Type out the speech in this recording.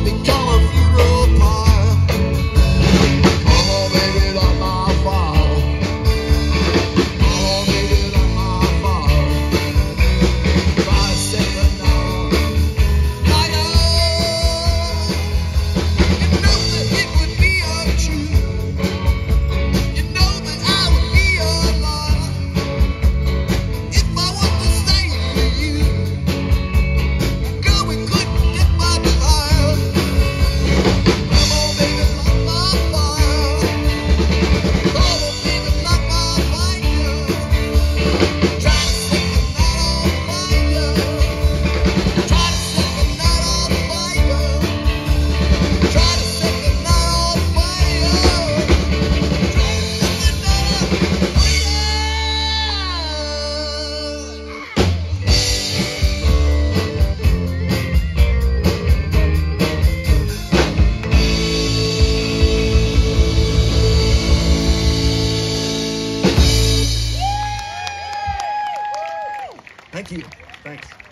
become a funeral pyre. Oh, baby, light my fire. Oh, baby, light my fire. Try to set the night on fire. You know that it would be untrue. You know that I would be a liar if I was to stay with you. Girl, we couldn't get much higher. Come on, baby, light my fire. Come on, baby, light my fire. Try to set the night on fire. Try to set the night on fire. Try to set the night on fire. Try to set the night on Thank you. Thanks.